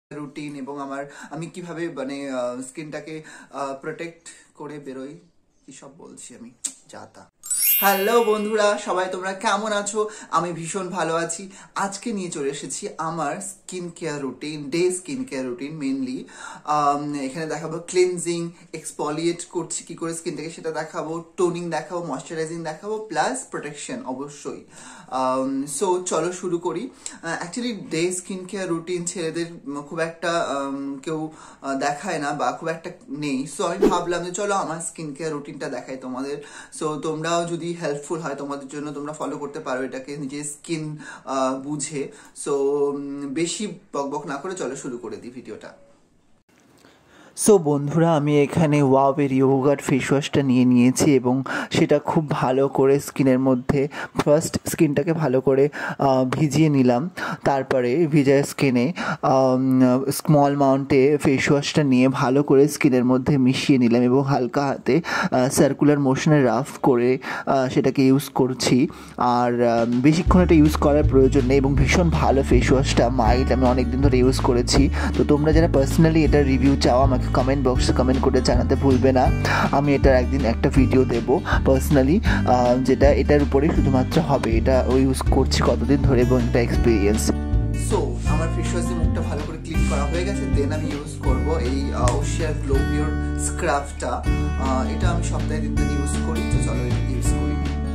Routine এবং আমি কিভাবে মানে স্কিনটাকে প্রোটেক্ট করে বেরোই কি সব বলছি আমি যাতা। হ্যালো বন্ধুরা, সবাই তোমরা কেমন আছো? আমি ভীষণ ভালো আছি। আজকে নিয়ে চলে এসেছি আমার skin care routine, day skin care routine. Mainly এখানে দেখাবো ক্লিনজিং, এক্সফলিয়েট করছি কি করে স্কিনটাকে সেটা দেখাবো, টোনিং দেখাবো, ময়শ্চারাইজিং দেখাবো, প্লাস প্রোটেকশন অবশ্যই। সো চলো শুরু করি। Actually day skin care routine ছেলেদের খুব একটা কেউ দেখায় না বা খুব একটা নেই। সো আমি ভাবলাম যে চলো আমার স্কিন কেয়ার রুটিনটা দেখাই তোমাদের। সো তোমরাও যদি হেল্পফুল হয় তোমাদের জন্য, তোমরা ফলো করতে পারো এটাকে নিজের স্কিন বুঝে। সো বেশি বকবক না করে চলো শুরু করে দিই ভিডিওটা। সো বন্ধুরা, আমি এখানে ওয়াওয়ের ইয়োগার্ট ফেস ওয়াশটা নিয়ে নিয়েছি এবং সেটা খুব ভালো করে স্কিনের মধ্যে ফার্স্ট স্কিনটাকে ভালো করে ভিজিয়ে নিলাম। তারপরে ভিজা স্কিনে স্মল মাউন্টে ফেস ওয়াশটা নিয়ে ভালো করে স্কিনের মধ্যে মিশিয়ে নিলাম এবং হালকা হাতে সার্কুলার মোশনে রাফ করে সেটাকে ইউজ করছি। আর বেশিক্ষণ এটা ইউজ করার প্রয়োজন নেই এবং ভীষণ ভালো ফেস ওয়াশটা, মাইল্ড, আমি অনেকদিন ধরে ইউজ করেছি। তো তোমরা যারা পার্সোনালি এটার রিভিউ চাও আমাকে কমেন্ট বক্সে কমেন্ট করে জানাতে ভুলবে না। আমি এটার একদিন একটা ভিডিও দেব পার্সোনালি, যেটা এটার উপরেই শুধুমাত্র হবে, এটা ইউজ করছি কতদিন ধরে এবং একটা এক্সপিরিয়েন্স। সো আমার ফেস ওয়াশ দিয়ে মুখটা ভালো করে ক্লিন করা হয়ে গেছে। দেন আমি ইউজ করব এই ওশিয়ার গ্লো পিওর স্ক্রাবটা। এটা আমি সপ্তাহে 3 দিন ইউজ করি। তো চলো এটা ইউজ করি।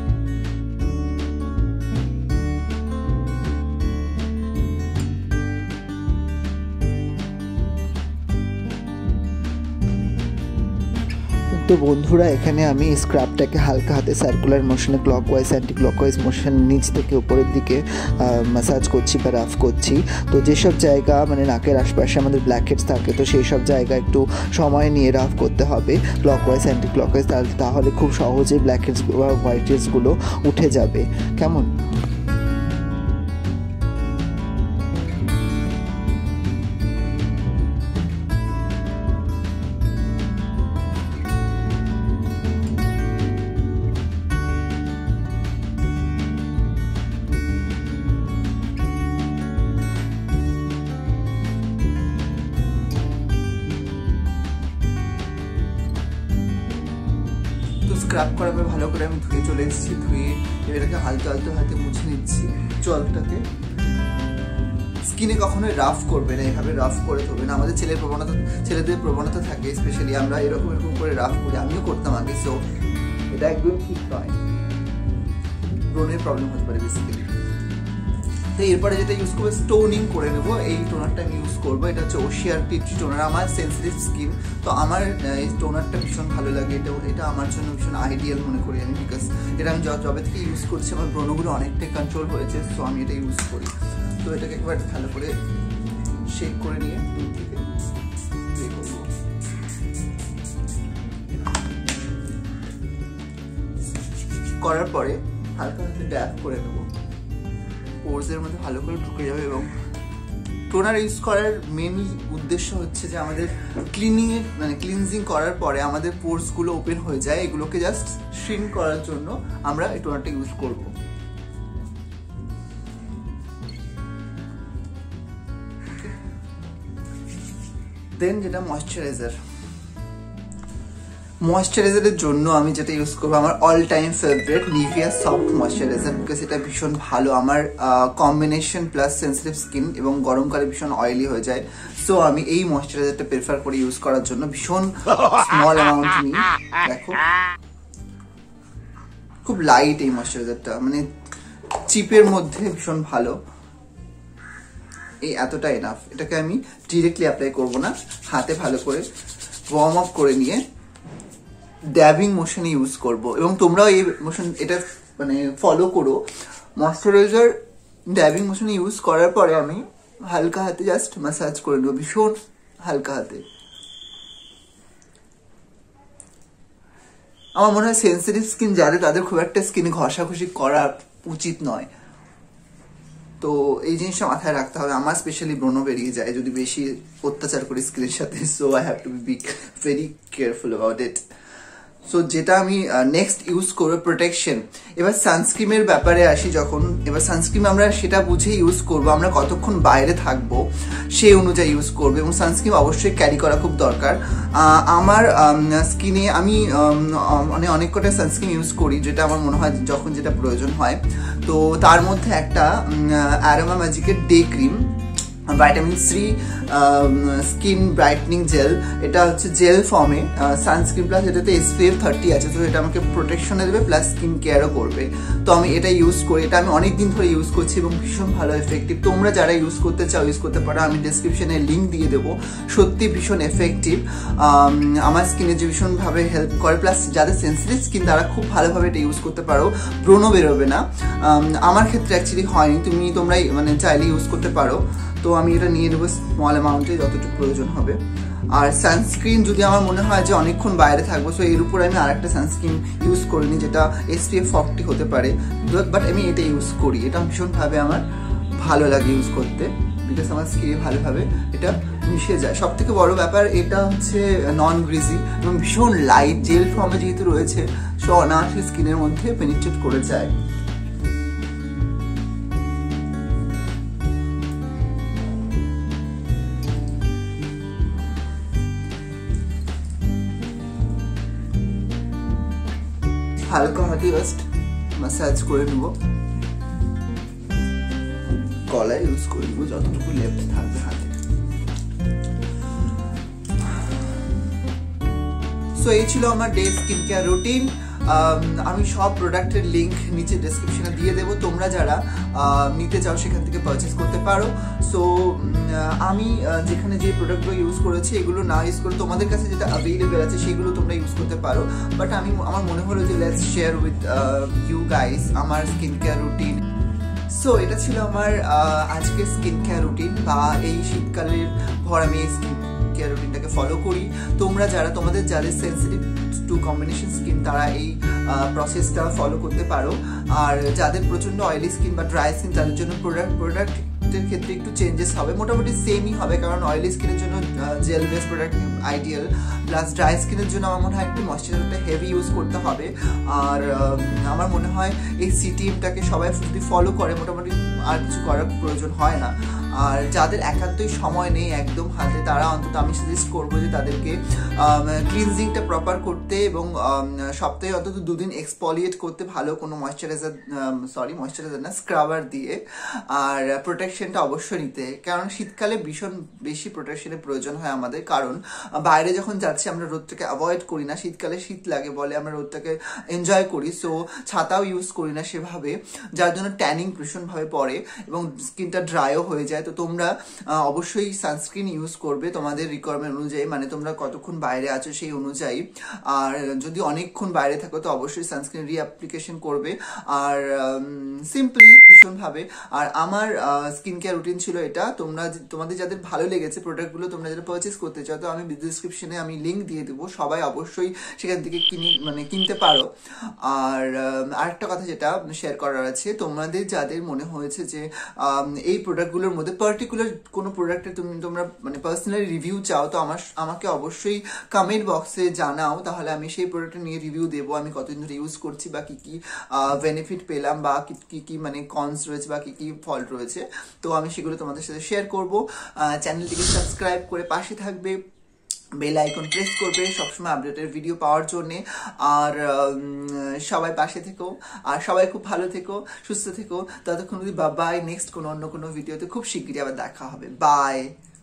তো বন্ধুরা, এখানে আমি স্ক্রাবটাকে হালকা হাতে সার্কুলার মোশনে, ক্লকওয়াইজ অ্যান্টি ক্লকওয়াইজ মোশন, নিচ থেকে উপরের দিকে ম্যাসাজ করছি বা রাফ করছি। তো যেসব জায়গা মানে নাকের আশপাশে আমাদের ব্ল্যাকহেডস থাকে, তো সেই সব জায়গা একটু সময় নিয়ে রাফ করতে হবে ক্লকওয়াইজ অ্যান্টি ক্লকওয়াইজ, তাহলে খুব সহজেই ব্ল্যাকহেডস বা হোয়াইটহেডসগুলো উঠে যাবে। কেমন? স্ক্রাব করার পর ভালো করে আমি ধুয়ে চলে এসেছি। ধুয়ে এটাকে হালকা হালকা হাতে মুছে নিচ্ছি জলটাকে। স্কিনে কখনোই রাফ করবে না, এভাবে রাফ করে ধরবে না। আমাদের ছেলেদের প্রবণতা থাকে, স্পেশালি আমরা এরকম করে রাফ করি, আমিও করতাম আগে। সো এটা একদম ঠিক নয়, ব্রণের প্রবলেম হতে পারে বেসিক্যালি। তো এরপরে যেটা ইউজ করবো, টোনিং করে নেবো। এই টোনারটা আমি ইউজ করবো, এটা হচ্ছে ওশিয়ার টি টোনার। আমার সেন্সিটিভ স্কিন, তো আমার এই টোনারটা ভীষণ ভালো লাগে। এটা আমার জন্য ভীষণ আইডিয়াল মনে করি আমি, বিকজ এটা আমি যবে থেকে ইউজ করছি আমার ব্রণগুলো অনেকটাই কন্ট্রোল হয়েছে। সো আমি এটা ইউজ করি। তো এটাকে একবার ভালো করে শেক করে নিয়ে দূর থেকে স্প্রে করবো। করার পরে হালকা হাতে ড্যাপ করে নেবো, পোরসের মধ্যে ভালো করে ঢুকে যাবে। এবং টোনার ইউজ করার মেন উদ্দেশ্য হচ্ছে যে আমাদের ক্লিনজিং করার পরে আমাদের পোরসগুলো ওপেন হয়ে যায়, এগুলোকে জাস্ট শ্রিঙ্ক করার জন্য আমরা এই টোনারটা ইউজ করব। দেন যেটা ময়শ্চারাইজারের জন্য আমি যেটা ইউজ করবো, আমার all time favourite Nivea soft moisturiser, because এটা ভীষণ ভালো। আমার কম্বিনেশন প্লাস সেন্সিটিভ স্কিন এবং গরমকালে ভীষণ অয়েলি হয়ে যায়। সো আমি এই ময়শ্চারাইজারটা প্রেফার করি ইউজ করার জন্য। ভীষণ স্মল অ্যামাউন্ট নিই, দেখো খুব লাইট এই ময়শ্চারাইজারটা, মানে চিপের মধ্যে ভীষণ ভালো। এই এতটা এনাফ। এটাকে আমি ডিরেক্টলি অ্যাপ্লাই করবো না, হাতে ভালো করে ওয়ার্ম আপ করে নিয়ে ড্যাবিং মোশনে ইউজ করব। এবং তোমরাও এই মোশন এটা মানে ফলো করো। ময়শ্চারাইজার ড্যাবিং মোশনে ইউজ করার পরে আমি হালকা হাতে জাস্ট ম্যাসাজ করে নেবো, ভীষণ হালকা হাতে। আমার মনে হয় সেন্সিটিভ স্কিন যাদের, তাদের খুব একটা স্কিনে ঘষাঘষি করা উচিত নয়। তো এই জিনিসটা মাথায় রাখতে হবে। আমার স্পেশালি ব্রণ বেরিয়ে যায় যদি বেশি অত্যাচার করি স্কিনের সাথে। So I have to be very careful about it. So যেটা আমি নেক্সট ইউজ করবো প্রোটেকশন। এবার সানস্ক্রিমের ব্যাপারে আসি যখন, এবার সানস্ক্রিম আমরা সেটা বুঝে ইউজ করব, আমরা কতক্ষণ বাইরে থাকবো সেই অনুযায়ী ইউজ করবো, এবং সানস্ক্রিম অবশ্যই ক্যারি করা খুব দরকার। আমার স্কিনে আমি মানে অনেক কটা সানস্ক্রিন ইউজ করি, যেটা আমার মনে হয় যখন যেটা প্রয়োজন হয়। তো তার মধ্যে একটা অ্যারোমা ম্যাজিকের day cream vitamin C skin brightening gel, এটা হচ্ছে জেল ফর্মে সানস্ক্রিন প্লাস এটাতে SPF 30 আছে, তো এটা আমাকে প্রোটেকশনে দেবে প্লাস স্কিন কেয়ারও করবে। তো আমি এটা ইউজ করি, এটা আমি অনেক দিন ধরে ইউজ করছি এবং ভীষণ ভালো এফেক্টিভ। তোমরা যারা ইউজ করতে চাও ইউজ করতে পারো, আমি ডিসক্রিপশনে লিঙ্ক দিয়ে দেবো। সত্যি ভীষণ এফেক্টিভ, আমার স্কিনে যে ভীষণভাবে হেল্প করে, প্লাস যাদের সেন্সিটিভ স্কিন তারা খুব ভালোভাবে এটা ইউজ করতে পারো, ব্রণও বেরোবে না। আমার ক্ষেত্রে অ্যাকচুয়ালি হয়নি, তোমরাই মানে চাইলে ইউজ করতে পারো। তো আমি এটা নিয়ে নেবো স্মল অ্যামাউন্টে, যতটুকু প্রয়োজন হবে। আর সানস্ক্রিন যদি আমার মনে হয় যে অনেকক্ষণ বাইরে থাকবো, সো এর উপর আমি আরেকটা সানস্ক্রিন ইউজ করিনি যেটা SPF 40 হতে পারে, বাট আমি এটা ইউজ করি। এটা ভীষণভাবে আমার ভালো লাগে ইউজ করতে, বিকজ আমার স্কিনে ভালোভাবে এটা মিশে যায়। সব থেকে বড় ব্যাপার এটা হচ্ছে নন গ্রিজি এবং ভীষণ লাইট, জেল ফর্মে যেহেতু রয়েছে, সো অনায়াসে স্কিনের মধ্যে পেনিট্রেট করে যায়। হালকা হাতে জাস্ট ম্যাসাজ করে নেব, গলায় ইউজ করে নেব যতটুকু লেফট থাকবে হাতে। সো এই ছিল আমার ডে স্কিন কেয়ার রুটিন। আমি সব প্রোডাক্টের লিঙ্ক নিচে ডেসক্রিপশনে দিয়ে দেবো, তোমরা যারা নিতে চাও সেখান থেকে পারচেস করতে পারো। সো আমি যেখানে যে প্রোডাক্টগুলো ইউজ করেছি এগুলো না ইউজ করে তোমাদের কাছে যেটা অ্যাভেলেবেল আছে সেগুলো তোমরা ইউজ করতে পারো, বাট আমার মনে হলো যে let's share with you guys আমার স্কিন কেয়ার রুটিন। সো এটা ছিল আমার আজকের স্কিন কেয়ার রুটিন, বা এই শীতকালের ভর আমি এই স্কিন কেয়ার রুটিনটাকে ফলো করি। তোমরা তোমাদের যাদের সেন্সিটিভ টু কম্বিনেশন স্কিন তারা এই প্রসেসটা ফলো করতে পারো, আর যাদের প্রচন্ড অয়েলি স্কিন বা ড্রাই স্কিন তাদের জন্য প্রোডাক্টের ক্ষেত্রে একটু চেঞ্জেস হবে, মোটামুটি সেমই হবে, কারণ অয়েলি স্কিনের জন্য gel base product ideal, plus dry স্কিনের জন্য আমার মনে হয় একটু ময়শ্চারাইজারটা হেভি ইউজ করতে হবে। আর আমার মনে হয় এই সিটিএমটাকে সবাই যদি ফলো করে মোটামুটি আর কিছু করার প্রয়োজন হয় না। আর যাদের একান্তই সময় নেই একদম হাতে, তারা অন্তত আমি সাজেস্ট করবো যে তাদেরকে ক্লিনজিংটা প্রপার করতে এবং সপ্তাহে অন্তত 2 দিন এক্সপলিয়েট করতে ভালো কোনো ময়শ্চারাইজার না, স্ক্রাবার দিয়ে। আর প্রোটেকশনটা অবশ্যই নিতে, কারণ শীতকালে ভীষণ বেশি প্রোটেকশনের প্রয়োজন হয় আমাদের, কারণ বাইরে যখন যাচ্ছি আমরা রোদটাকে অ্যাভয়েড করি না, শীতকালে শীত লাগে বলে আমরা রোদটাকে এনজয় করি, সো ছাতাও ইউজ করি না সেভাবে, যার জন্য ট্যানিং ভীষণভাবে পড়ে এবং স্কিনটা ড্রাইও হয়ে যায়। তো তোমরা অবশ্যই সানস্ক্রিন ইউজ করবে তোমাদের রিকোয়ারমেন্ট অনুযায়ী, মানে তোমরা কতক্ষণ বাইরে আছো সেই অনুযায়ী। আর যদি অনেকক্ষণ বাইরে থাকো তো অবশ্যই সানস্ক্রিন রিঅ্যাপ্লিকেশন করবে, আর সিম্পলি ভীষণভাবে। আর আমার স্কিন কেয়ার রুটিন ছিল এটা। তোমাদের যাদের ভালো লেগেছে প্রোডাক্টগুলো, তোমরা যারা পারচেস করতে চাও, তো আমি ডিসক্রিপশনে আমি লিঙ্ক দিয়ে দেবো, সবাই অবশ্যই সেখান থেকে কিনতে পারো। আর আরেকটা কথা যেটা শেয়ার করার আছে, তোমাদের যাদের মনে হয়েছে যে এই প্রোডাক্টগুলোর মধ্যে পার্টিকুলার কোনো প্রোডাক্টের তোমরা মানে পার্সোনালি রিভিউ চাও, তো আমাকে অবশ্যই কমেন্ট বক্সে জানাও, তাহলে আমি সেই প্রোডাক্টটা নিয়ে রিভিউ দেবো, আমি কতদিন ধরে ইউজ করছি বা কি কি বেনিফিট পেলাম বা কি কি মানে কনস রয়েছে বা কি কি ফল্ট রয়েছে, তো আমি সেগুলো তোমাদের সাথে শেয়ার করবো। চ্যানেলটিকে সাবস্ক্রাইব করে পাশে থাকবে, বেল আইকন প্রেস করবে সবসময় আপডেটের ভিডিও পাওয়ার জন্যে। আর সবাই পাশে থেকো, আর সবাই খুব ভালো থেকো, সুস্থ থেকো। ততক্ষণ বাই, নেক্সট অন্য কোনো ভিডিওতে খুব শিগগিরই আবার দেখা হবে। বাই।